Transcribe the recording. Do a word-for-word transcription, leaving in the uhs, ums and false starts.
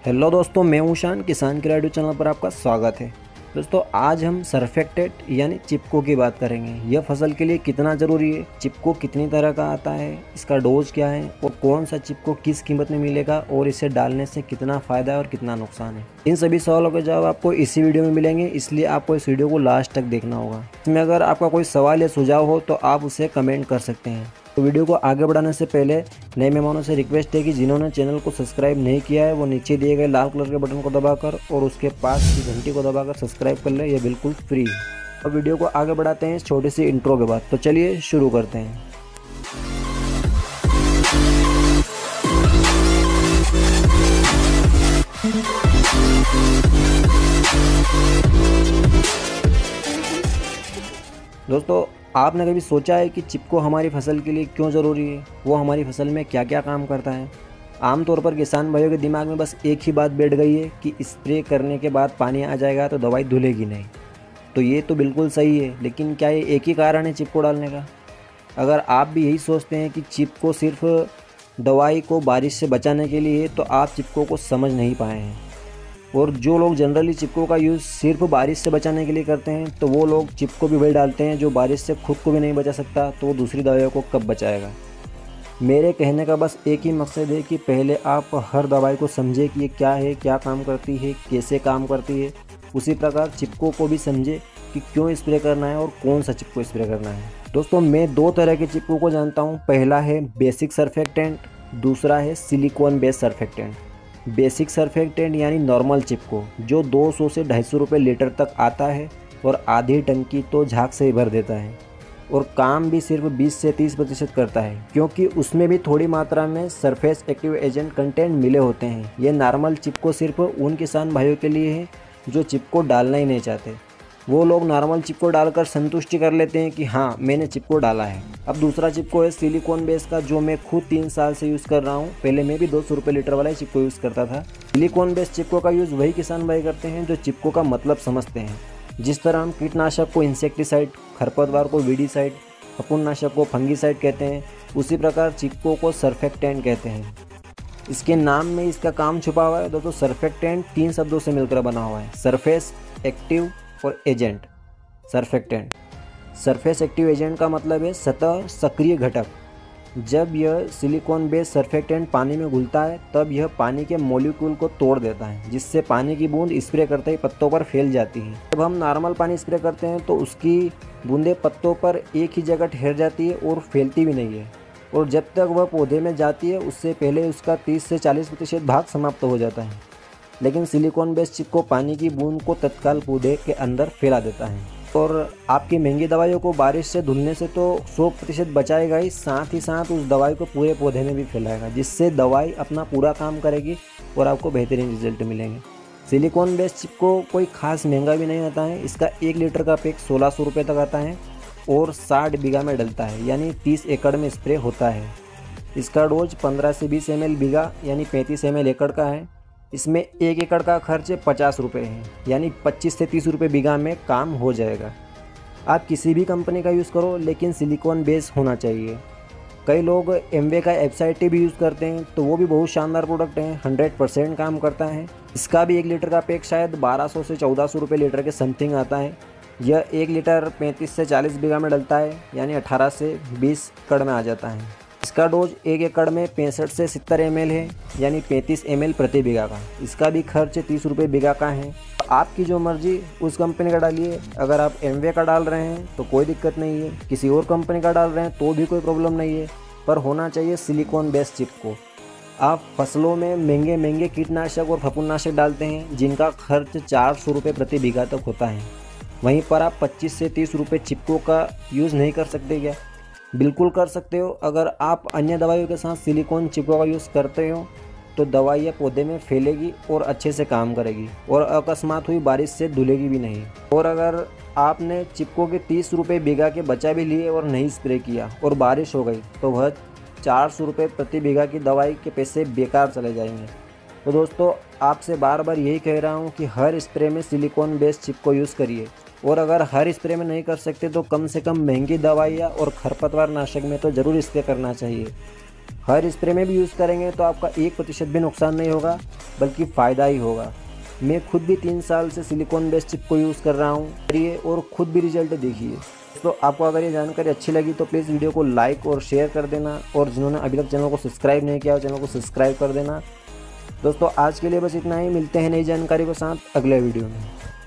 Hello दोस्तों, मैं हूं शान। किसान की रेडियो चैनल पर आपका स्वागत है। दोस्तों, आज हम सरफेक्टेट यानी चिपको की बात करेंगे। यह फसल के लिए कितना ज़रूरी है, चिपको कितनी तरह का आता है, इसका डोज क्या है और कौन सा चिपको किस कीमत में मिलेगा और इसे डालने से कितना फ़ायदा है और कितना नुकसान है। इन सभी सवालों के जवाब आपको इसी वीडियो में मिलेंगे, इसलिए आपको इस वीडियो को लास्ट तक देखना होगा। इसमें अगर आपका कोई सवाल या सुझाव हो तो आप उसे कमेंट कर सकते हैं। तो वीडियो को आगे बढ़ाने से पहले नए मेहमानों से रिक्वेस्ट है कि जिन्होंने चैनल को सब्सक्राइब नहीं किया है वो नीचे दिए गए लाल कलर के बटन को दबाकर और उसके पास की घंटी को दबाकर सब्सक्राइब कर ले। यह बिल्कुल फ्री है। और वीडियो को आगे बढ़ाते हैं इस छोटी सी इंट्रो के बाद। तो चलिए शुरू करते हैं। दोस्तों, आपने कभी सोचा है कि चिपको हमारी फसल के लिए क्यों ज़रूरी है, वो हमारी फसल में क्या क्या काम करता है। आमतौर पर किसान भाइयों के दिमाग में बस एक ही बात बैठ गई है कि स्प्रे करने के बाद पानी आ जाएगा तो दवाई धुलेगी नहीं। तो ये तो बिल्कुल सही है, लेकिन क्या ये एक ही कारण है चिपको डालने का? अगर आप भी यही सोचते हैं कि चिपको सिर्फ दवाई को बारिश से बचाने के लिए है तो आप चिपको को समझ नहीं पाए हैं। और जो लोग जनरली चिपको का यूज़ सिर्फ बारिश से बचाने के लिए करते हैं तो वो लोग चिपको भी वही डालते हैं जो बारिश से खुद को भी नहीं बचा सकता, तो वो दूसरी दवाइयों को कब बचाएगा। मेरे कहने का बस एक ही मकसद है कि पहले आप हर दवाई को समझे कि ये क्या है, क्या काम करती है, कैसे काम करती है। उसी प्रकार चिपको को भी समझे कि क्यों स्प्रे करना है और कौन सा चिपको स्प्रे करना है। दोस्तों, मैं दो तरह के चिपको को जानता हूँ। पहला है बेसिक सरफेक्टेंट, दूसरा है silicone based surfactant. Basic surfactant यानी नॉर्मल चिपको जो दो सौ से ढाई सौ रुपये लीटर तक आता है और आधी टंकी तो झाग से ही भर देता है और काम भी सिर्फ बीस से तीस प्रतिशत करता है, क्योंकि उसमें भी थोड़ी मात्रा में सरफेस एक्टिव एजेंट कंटेंट मिले होते हैं। ये नॉर्मल चिपको सिर्फ उन किसान भाइयों के लिए है जो चिपको डालना ही नहीं चाहते। वो लोग नॉर्मल चिपको डालकर संतुष्टि कर लेते हैं कि हाँ, मैंने चिपको डाला है। अब दूसरा चिपको है सिलिकॉन बेस का, जो मैं खुद तीन साल से यूज़ कर रहा हूँ। पहले मैं भी दो सौ रुपये लीटर वाला ही चिपको यूज़ करता था। सिलिकॉन बेस चिपको का यूज़ वही किसान भाई करते हैं जो चिपको का मतलब समझते हैं। जिस तरह हम कीटनाशक को इंसेक्टिसाइड, खरपतवार को वीडीसाइड, फफूंदनाशक को फंगीसाइड कहते हैं, उसी प्रकार चिपको को सरफेक्टेंट कहते हैं। इसके नाम में इसका काम छुपा हुआ है। दोस्तों, सरफेक्टेंट तीन शब्दों से मिलकर बना हुआ है, सरफेस एक्टिव और agent. Surfactant surface active agent का मतलब है सतह सक्रिय घटक। जब यह सिलिकॉन बेस्ड सरफेक्टेंट पानी में घुलता है तब यह पानी के मॉलिक्यूल को तोड़ देता है, जिससे पानी की बूंद स्प्रे करते ही पत्तों पर फैल जाती है। जब हम नॉर्मल पानी स्प्रे करते हैं तो उसकी बूंदें पत्तों पर एक ही जगह ठहर जाती है और फैलती भी नहीं है, और जब तक वह पौधे में जाती है उससे पहले उसका तीस से चालीस प्रतिशत भाग समाप्त हो जाता है। लेकिन सिलिकॉन बेस्ड चिपको पानी की बूंद को तत्काल पौधे के अंदर फैला देता है और आपकी महंगी दवाइयों को बारिश से धुलने से तो सौ प्रतिशत बचाएगा ही, साथ ही साथ उस दवाई को पूरे पौधे में भी फैलाएगा, जिससे दवाई अपना पूरा काम करेगी और आपको बेहतरीन रिजल्ट मिलेंगे। सिलिकॉन बेस्ड चिपको कोई खास महंगा भी नहीं आता है। इसका एक लीटर का पैक सोलह सौ रुपये तक आता है और साठ बीघा में डलता है, यानी तीस एकड़ में स्प्रे होता है। इसका डोज पंद्रह से बीस एम एल बीघा यानी पैंतीस एम एल एकड़ का है। इसमें एक एकड़ का खर्च पचास रुपये है, यानी पच्चीस से तीस रुपये बीघा में काम हो जाएगा। आप किसी भी कंपनी का यूज़ करो, लेकिन सिलिकॉन बेस होना चाहिए। कई लोग एमवे का एफसाइटी भी यूज़ करते हैं, तो वो भी बहुत शानदार प्रोडक्ट है, हंड्रेड परसेंट काम करता है। इसका भी एक लीटर का पैक शायद बारह सौ से चौदह सौ रुपये लीटर के समथिंग आता है। यह एक लीटर पैंतीस से चालीस बीघा में डलता है, यानी अठारह से बीस एकड़ में आ जाता है। इसका डोज एक एकड़ में पैंसठ से सत्तर एम एल है, यानी पैंतीस एम एल प्रति बीघा का। इसका भी खर्च तीस रुपये बीघा का है। आपकी जो मर्जी उस कंपनी का डालिए। अगर आप एमवे का डाल रहे हैं तो कोई दिक्कत नहीं है, किसी और कंपनी का डाल रहे हैं तो भी कोई प्रॉब्लम नहीं है, पर होना चाहिए सिलिकॉन बेस्ड चिपको। आप फसलों में महंगे महंगे कीटनाशक और फफूंदनाशक डालते हैं जिनका खर्च चार सौ रुपये प्रति बीघा तक होता है, वहीं पर आप पच्चीस से तीस रुपये चिपको का यूज़ नहीं कर सकते क्या? बिल्कुल कर सकते हो। अगर आप अन्य दवाइयों के साथ सिलिकॉन चिपको का यूज़ करते हो तो दवाइयाँ पौधे में फैलेगी और अच्छे से काम करेगी और अकस्मात हुई बारिश से धुलेगी भी नहीं। और अगर आपने चिपको के तीस रुपये बीघा के बचा भी लिए और नहीं स्प्रे किया और बारिश हो गई तो वह चार सौ रुपये प्रति बीघा की दवाई के पैसे बेकार चले जाएंगे। तो दोस्तों, आपसे बार बार यही कह रहा हूँ कि हर स्प्रे में सिलिकॉन बेस्ड चिपको यूज़ करिए, और अगर हर स्प्रे में नहीं कर सकते तो कम से कम महंगी दवाइयाँ और खरपतवार नाशक में तो ज़रूर स्प्रे करना चाहिए। हर स्प्रे में भी यूज़ करेंगे तो आपका एक प्रतिशत भी नुकसान नहीं होगा, बल्कि फ़ायदा ही होगा। मैं खुद भी तीन साल से सिलिकॉन बेस्ड चिप को यूज़ कर रहा हूँ करिए और खुद भी रिजल्ट देखिए। दोस्तों, आपको अगर ये जानकारी अच्छी लगी तो प्लीज़ वीडियो को लाइक और शेयर कर देना, और जिन्होंने अभी तक चैनल को सब्सक्राइब नहीं किया चैनल को सब्सक्राइब कर देना। दोस्तों, आज के लिए बस इतना ही। मिलते हैं नई जानकारी के साथ अगले वीडियो में।